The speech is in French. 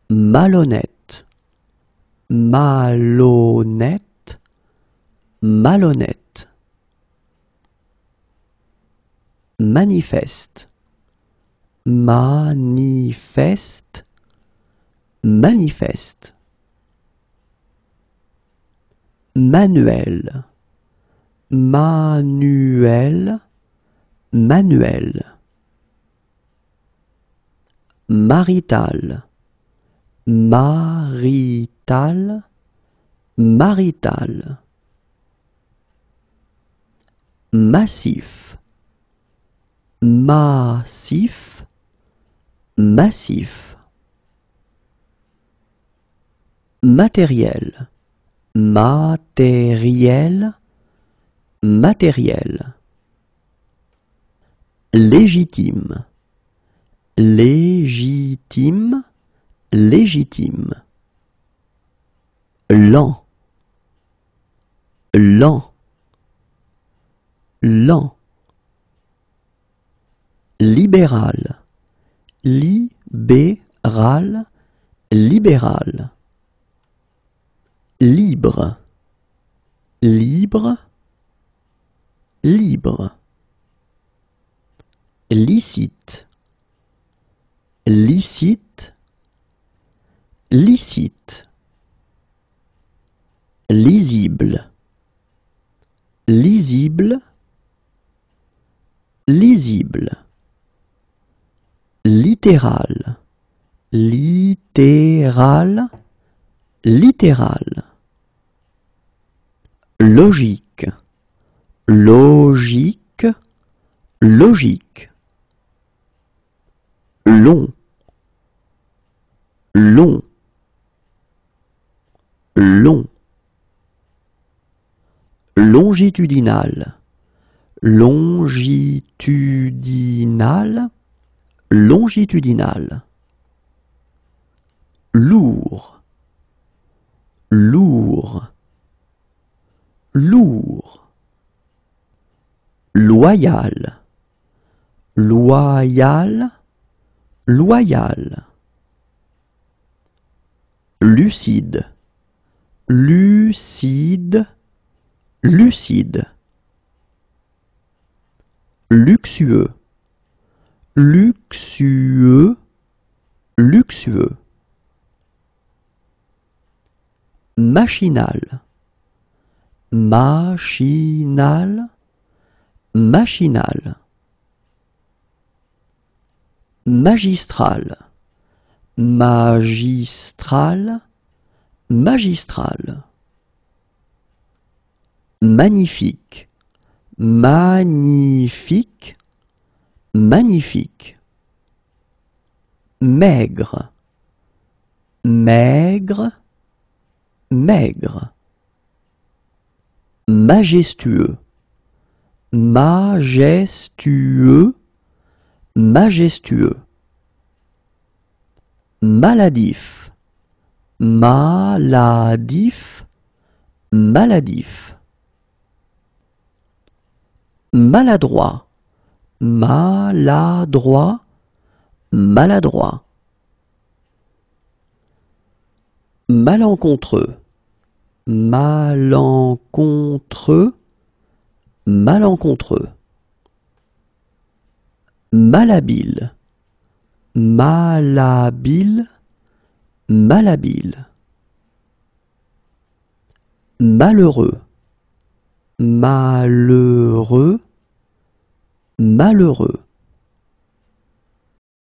malhonnête, malhonnête, malhonnête. Manifeste, manifeste, manifeste. Manuel, manuel, manuel. Marital, marital, marital. Massif, massif, massif. Matériel, matériel, matériel. Légitime, légitime, légitime. Lent, lent, lent. Libéral, libéral, libéral. Libre, libre, libre. Licite, licite, licite. Lisible, lisible, lisible. Littéral, littéral, littéral. Logique, logique, logique. Long, long, long. Longitudinal, longitudinal, longitudinal. Lourd, lourd, lourd. Loyal, loyal, loyal. Lucide, lucide, lucide. Luxueux, luxueux, luxueux. Machinal, machinal, machinal. Magistral, magistral, magistral. Magnifique, magnifique, magnifique. Maigre, maigre, maigre. Majestueux, majestueux, majestueux. Maladif, maladif, maladif. Maladroit, maladroit, maladroit. Malencontreux, malencontreux, malencontreux. Malhabile, malhabile, malhabile. Malheureux, malheureux, malheureux.